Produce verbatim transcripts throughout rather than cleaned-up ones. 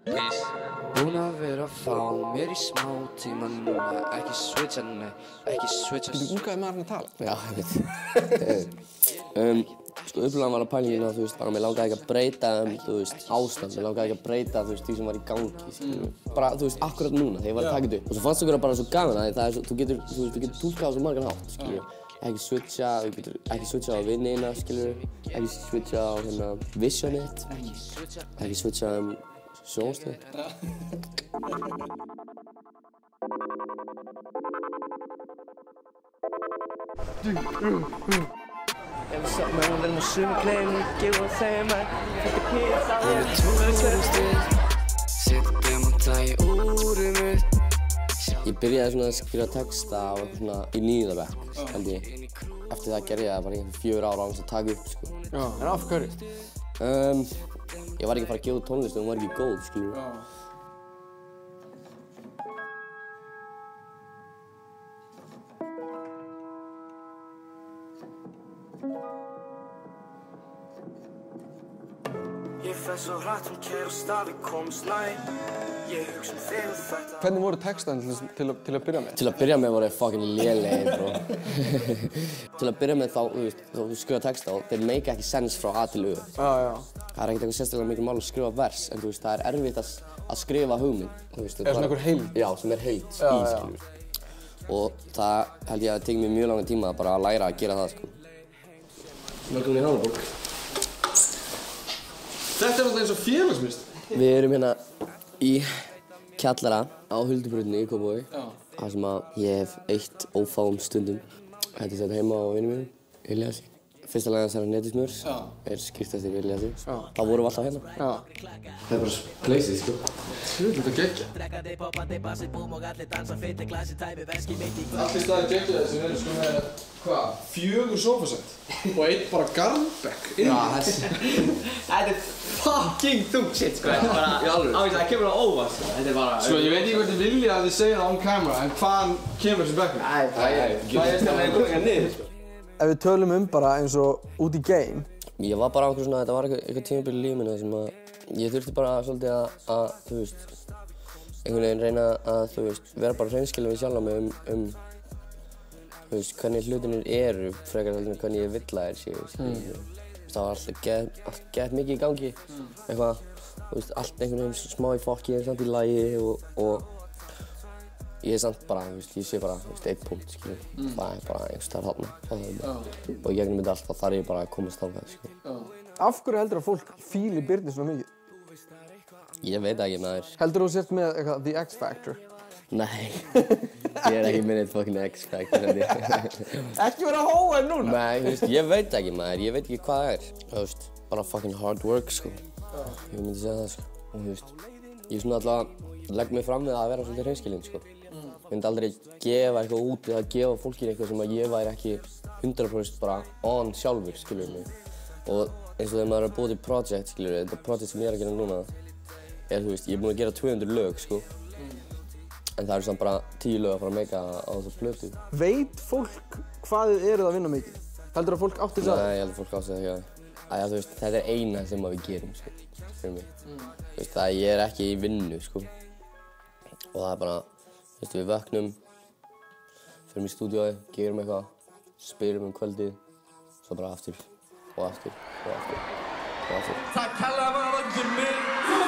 Búin að vera að fá mér í smá tíma núna, ekki switcha, nei, ekki switcha. Þú úrgaði maðurinn að tala? Já, ég veit. um, sko, upplæðan var að pælingin að, þú veist, bara mér langaði ekki að breyta um, þú veist, ástand, mér langaði ekki að breyta, þú veist, því sem var í gangi, skilur við. Bara, þú veist, akkurat núna, þegar ég var að taka þetta upp. Og svo fannst okkur bara svo gaman að það er svo, þú getur, þú veist, þú getur túlkað á svo margan hátt, skilur við. Ekki switcha, þú getur ekki switcha á vinnina, skilur við. Ekki switcha á, hérna, visionið. Ekki switcha um sjónstöð. Ef við satt með hún á sömu klæðinu, gefa þeim að þetta pizza. Ég er tónlistið, setja demanta í úrið mitt. Ég byrjaði svona að skrifa texta á svona í níunda bekk, held ég. Eftir það gerði ég það bara í fjögur ára á þess að taka upp, sko. Já, en af hverju? Um, ég var ekki að fara að gefa út tónlist og hún var ekki góð, skilur við. Ég fer svo hratt um kæra stafi komst næ. Ég hugsa um þig og þetta. Hvernig voru textarnir til, til, til að byrja með? Til að byrja með voru þeir fucking lélegir, bro. Til að byrja með þá, þú veist, þá þú skrifa texta og þeir make ekki sens frá A til U. Já, já. Það er ekkert eitthvað sérstaklega mikið mál að skrifa vers, en þú veist, það er erfitt að, að skrifa hugmynd. Er svona einhver heild? Já, sem er heild í, skilur. Og það held ég að það tekið mér mjög langan tíma bara að læra að gera það, sko. Velkomin í Hafnarborg. Þetta er alltaf eins og félagsmynd. Við erum hérna í kjallara á Huldubrautinni í Kópavogi. Það sem að ég hef eytt ófáum stundum. Þetta er þetta heima á vinum mínum, Iliasi. Fyrsta lagið hans er Netismjörs, er skýrt eftir Iliasi. Það vorum við alltaf hérna. Já. Það er bara pleysið, sko. Sjöfnilegt að gegja. Allir staðir geggjaði sem eru sko með, hvað, fjögur sofasett og einn bara garðbekk. Já, þetta er fucking þungt shit, sko. Þetta er bara, á því það kemur á óvart, sko. Þetta er bara... Sko, ég veit ekki hvort þið vilja að þið segja það on camera, en hvaðan kemur þessi bekkur? Æ, það er eftir að það er komið hérna niður, sko. Ef við tölum um bara eins og út í game. Ég var bara á einhver svona, þetta var eitthvað, eitthvað tímabil í lífið minni sem að ég þurfti bara svolítið að, að, þú veist, einhvern veginn reyna að, þú veist, vera bara hreinskilinn við sjálfa mig um, um, þú veist, hvernig hlutinir eru frekar heldur en hvernig ég vill að þeir séu, skilur. Það var alltaf gett, allt gett mikið í gangi, eitthvað, þú veist, allt einhvern veginn smá í fokki en samt í lagi og, og ég er samt bara, þú veist, ég sé bara, þú veist, einn punkt, skilur. Mm. Það er bara einhvers staðar þarna. Oh. Og í gegnum þetta allt, þá þarf ég bara að komast þangað, skilur. Oh. Af hverju heldur að fólk fíli Birni svona mikið? Ég veit ekki, maður. Heldur þú sért með eitthvað The X Factor? Nei. Ég er ekki með eitt fucking X Factor, held ég. Ekki vera hóen núna? Nei, þú veist, ég veit ekki, maður. Ég veit ekki hvað það er. Þú veist, bara fucking hard work, sko. Oh. Ég myndi segja það, sko. Og þú veist, ég svona alltaf legg mig fram við að vera svolítið hreinskilinn, sko. Ég myndi aldrei gefa eitthvað út eða gefa fólkinu eitthvað sem að ég væri ekki hundrað prósent bara on sjálfur, skilur mig. Og eins og þegar maður er að búa til project, skilur við, þetta project sem ég er að gera núna er, þú veist, ég er búinn að gera tvö hundruð lög, sko. En það eru samt bara tíu lög að fara að meika á þessu plötu. Veit fólk hvað þið eruð að vinna mikið? Heldur að fólk átti þess að? Nei, ég held að fólk átti þess ekki að. Æja, þú veist, þetta er eina sem við gerum, sko, fyrir mig. Þú veist, það ég er ekki í vinnu, sko. Og það er bara, þú veist, við vöknum, förum í stúdíóið, gerum eitthvað, spilum um kvöldið, svo bara aftur og aftur og aftur og aftur. Takk kærlega fyrir að völdum mig!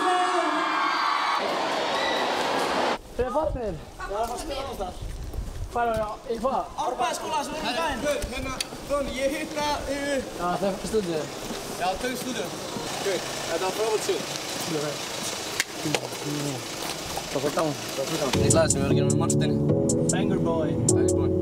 Hver er farnir? Ég var að fara að spila náttúrulega. Hvað er það? Í hvað? Árbæðaskóla sem er í gæðin. Hérna, Ronny, ég hitta yfir... Já, það er stúdíóið. Já, þau stúdíóið. Good, þetta var frábært shit. Það var gaman. Það var gaman. Eitt lag sem við verðum að gera með Martin. Banger boy. Banger boy.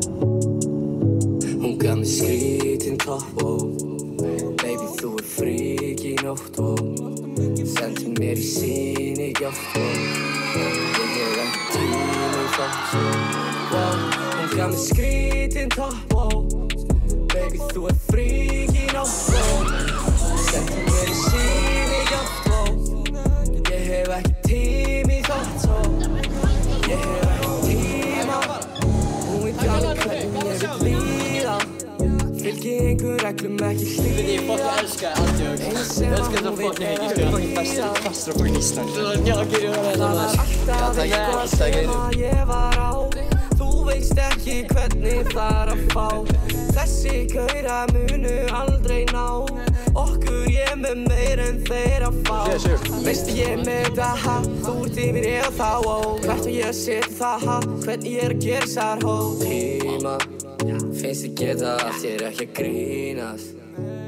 Hún gaf mér skrítinn topp og baby þú er frík í nótt og sendi mér í síni gjátt og ég hef ekki tíma í þátt og hún gaf mér skrítinn topp og baby þú er frík í nótt og sendi mér í síni gjátt og ég hef ekki tíma í þátt og ég hef ekki tíma hún veit alveg hvernig ég vil líða fylgi einhver reglum ekki hlýða. Ég fokkin elska Aldjók. Ég elska þetta fokkin mikið, sko. Ég er fokkin bestur, bestur á fokkin Ísland. Þú veist, já, gerir það þetta maður. Það var alltaf eitthvað sem ég var á. Þú veist ekki hvernig það er að fá. Þessi gauðra munu aldrei ná. Okkur ég með meir en þeir að fá. Veistu ég með þetta ha, þú ert yfir ég og þá ó. Hvert og ég seti það ha, hvernig ég er að gera þessar hó. Tíma, finnst ég geta allt, ég er ekki að grínast.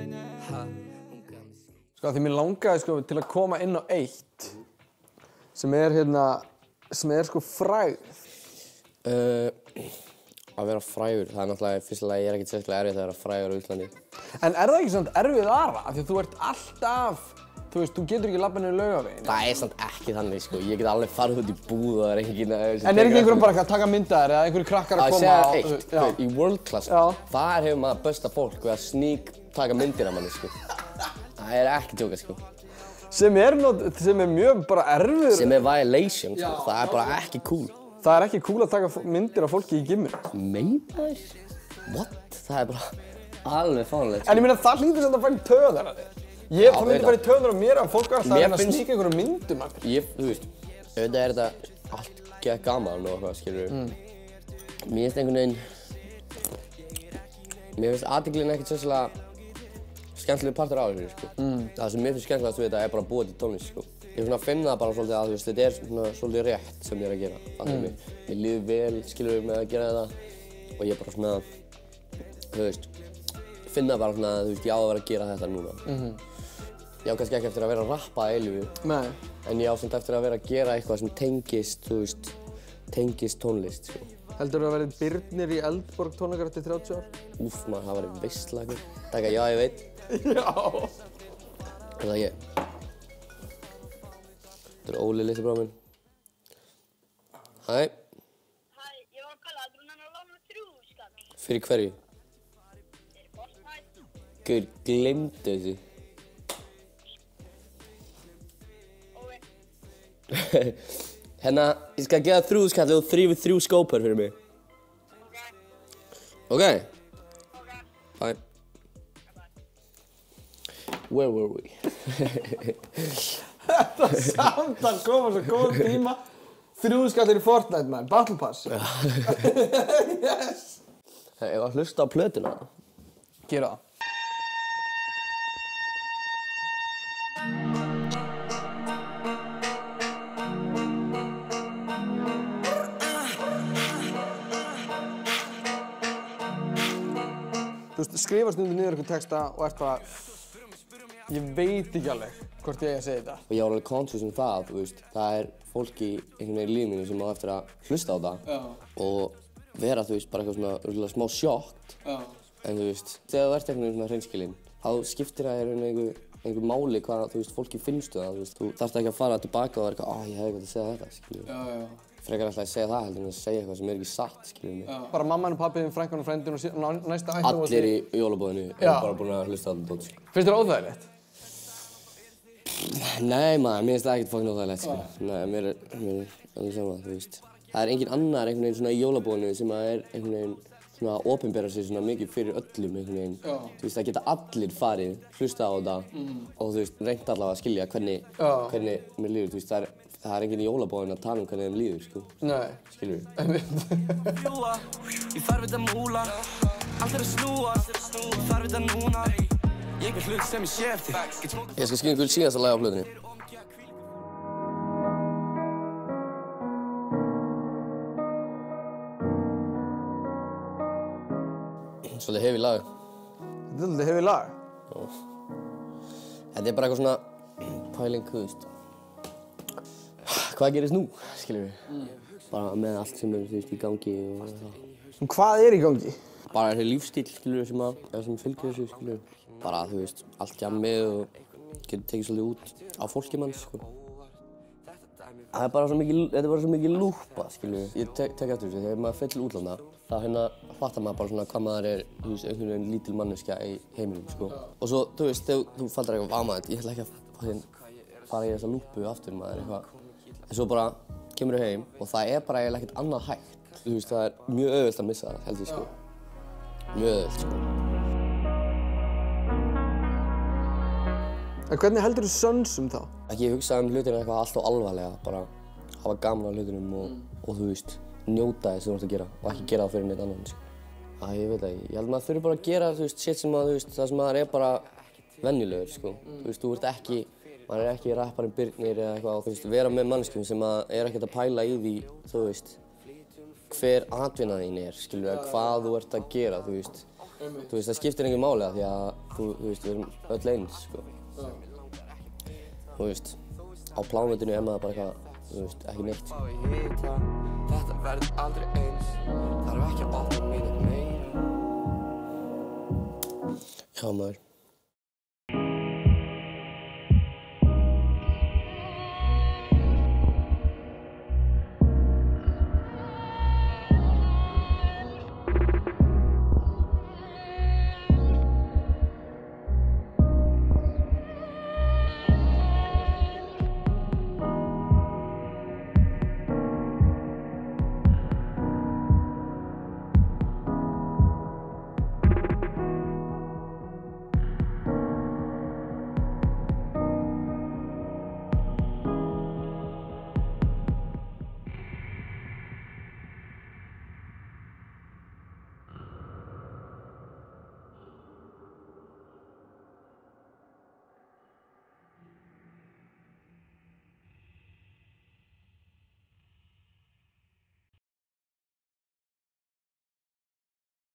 Sko því mér langaði sko til að koma inn á eitt sem er hérna, sem er sko frægð. Uh, að vera frægur, það er náttúrulega, fyrst og lagi ég er ekkert sérstaklega erfitt að vera frægur á Íslandi. En er það ekki samt erfiðara? Af því að þú ert alltaf, þú veist, þú getur ekki labbað niður Laugaveginn. Það er samt ekki þannig sko, ég get alveg farið út í búð og það er enginn að... En er ekki einhverjum bara að taka myndaðir eða einhverju krakkar að koma á... Að segja eitt, hver, í World Class, þar hefur maður besta fólk við að sník taka myndir af manni sko. Það er ekki djóka sko. Sem er, not, sem er mjög bara erfiður. Sem er violation sko, það er bara ekki cool. Það er ekki cool að taka myndir af fólki í gymminu. Meinaður? What? Það er bara alveg fáránlegt sko. En ég meina það hlýtur samt að fara í töðar að þig. Ég, það myndi bara í töðar á mér að fólk var alltaf að reyna að sníka einhverjum myndum af þig. Ég, þú veist, auðvitað er þetta allt gekk gaman og eitthvað, skilur við. Mm. Mér finnst einhvern veginn... Mér finnst athygllin ekkert sérstaklega skemmtilegur partur af þessu, sko. Mm. Það sem mér finnst skemmtilegast við þetta er bara að búa til tónlist, sko. Ég svona finn það bara svolítið að, þú veist, þetta er svona svolítið rétt sem ég er að gera. Það er mér, mér líður vel, skilur við, með að gera þetta. Og ég bara svona, þú veist, finna bara svona, þú veist, ég á að vera að gera þetta núna. Mm-hmm. Ég á kannski ekki eftir að vera að rappa að eilífu. Nei. En ég á samt eftir að vera að gera eitthvað sem tengist, þú veist, tengist tónlist, sko. Heldur þú að verið Birnir í Eldborg tónleikar eftir þrjátíu ár? Úff maður, það væri veistla eitthvað. Takk að já, ég veit. Já. Er það ekki? Þetta er Óli, litli bróðir minn. Hæ. Hæ, ég var að kalla, þú nenni að lána þrjú skall. Fyrir hverju? Fyrir Fortnite. Gaur, gleymdu þessu. Ok. Hérna, ég skal gefa þrjú skall og þrýfið þrjú skópar fyrir mig. Ok. Ok? Ok. Fine. Where were we? Þetta samtal kom á svo góðum tíma. Þrjú skallir í Fortnite, man. Battle Pass. Yes! Hey, ég var að hlusta á plötuna. Gera það. Þú veist, skrifa stundum niður eitthvað texta og ert bara... Ég veit ekki alveg hvort ég eigi að segja þetta. Og ég var alveg conscious um það, þú veist, það er fólk í einhvern veginn í lífinu mínu sem á eftir að hlusta á það. Já. Og vera, þú veist, bara eitthvað svona, svona smá sjokkt. Já. En þú veist, þegar þú ert einhvern veginn svona hreinskilinn, þá skiptir það í rauninni einhver, einhver máli hvað, þú veist, fólki finnstu það, þú veist. Þú þarft ekki að fara tilbaka og vera eitthvað, á, ég hef eitthvað að segja þetta, skilju. Já, já. Frekar alltaf að segja það heldur en að segja eitthvað sem er ekki satt, skiljum mig. Já. Bara mamman og pappin, frænkan og frændin og næsta ættum og... Allir í jólabóðinu eru bara búin að hlusta á þetta dót, sko. Finnst þér óþægilegt? Nei maður, mér finnst það ekkert fokkin óþægilegt, sko. Nei, mér er, mér er alveg sama, þú veist. Það er engin annar einhvern veginn svona í jólabóðinu sem að er einhvern veginn svona opinbera sig svona mikið fyrir öllum einhvern veginn. Já. Þú veist, það geta allir farið, hlusta á þetta mm. og þú veist, reynt allavega að skilja hvernig, hvernig mér líður, þú veist, það er Það er enginn í jólabóðinu að tala um hvernig þeim líður, sko. Nei. Skilur við? Fljúa, ég þarf þetta múla. Allt er að snúa, ég þarf þetta núna. Ég er hlut sem ég sé eftir. Ég skal skilja einhvern síðasta lag á plötunni. Svolítið heavy lag. Þetta er svolítið heavy lag? Já. Þetta er bara eitthvað svona pæling, þú veist. Hvað gerist nú, skiljum við? Mm. Bara með allt sem er, þú veist, í gangi og það. Og hvað er í gangi? Bara þessi lífstíl, skiljum við, sem að, eða sem fylgir þessu, skiljum við. Bara, þú veist, allt jammið og getur tekið svolítið út á fólki manns, sko. Það er bara svo mikið, þetta er bara svo mikið lúpa, skiljum við. Ég tek, tek eftir þessu, þegar maður fer til útlanda, þá hérna fattar maður bara svona hvað maður er, þú veist, einhvern veginn lítil manneskja í heiminum, sko. Og svo, þú veist, þegar þú fattar eitthvað, á maður, ég ætla ekki að fara í þessa lúpu aftur, maður, eitthvað. En svo bara kemur ég heim og það er bara eiginlega ekkert annað hægt. Þú veist, það er mjög auðvelt að missa það, held ég, sko. Mjög auðvelt, sko. En hvernig heldur þú sönsum þá? Ekki hugsa um hlutina eitthvað allt og alvarlega, bara hafa gaman á hlutunum og, mm. og þú veist, njóta þess sem þú ert að gera og ekki gera það fyrir neitt annan, sko. Æ, ég veit ekki, ég held að maður þurfi bara að gera, þú veist, shit sem maður, þú veist, það sem maður er bara venjulegur, sko. Mm. Þú veist, þú ert ekki, maður er ekki rapparinn Birnir eða eitthvað og þú veist, vera með manneskjum sem að er ekkert að pæla í því, þú veist, hver atvinna þín er, skilur við, hvað þú ert að gera, þú veist. Þú veist, það skiptir engin máli af því að, þú, þú veist, við erum öll eins, sko. Þú veist, á plánvöldinu er maður bara eitthvað, þú veist, ekki neitt. Þetta verður aldrei eins, þarf ekki að opna mínu meira. Já maður.